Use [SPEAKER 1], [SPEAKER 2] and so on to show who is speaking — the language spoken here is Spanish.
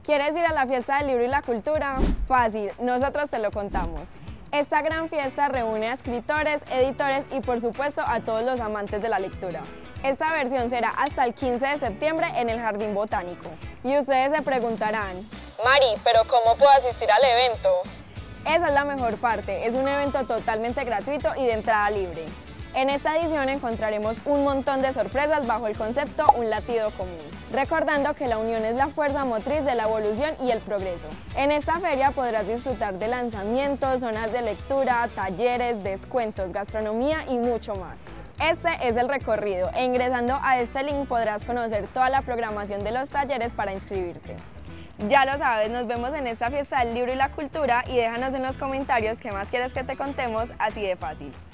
[SPEAKER 1] ¿Quieres ir a la fiesta del libro y la cultura? Fácil, nosotros te lo contamos. Esta gran fiesta reúne a escritores, editores y por supuesto a todos los amantes de la lectura. Esta versión será hasta el 15 de septiembre en el Jardín Botánico. Y ustedes se preguntarán, Mari, ¿pero cómo puedo asistir al evento? Esa es la mejor parte, es un evento totalmente gratuito y de entrada libre. En esta edición encontraremos un montón de sorpresas bajo el concepto Un latido común, recordando que la unión es la fuerza motriz de la evolución y el progreso. En esta feria podrás disfrutar de lanzamientos, zonas de lectura, talleres, descuentos, gastronomía y mucho más. Este es el recorrido e ingresando a este link podrás conocer toda la programación de los talleres para inscribirte. Ya lo sabes, nos vemos en esta fiesta del libro y la cultura y déjanos en los comentarios qué más quieres que te contemos así de fácil.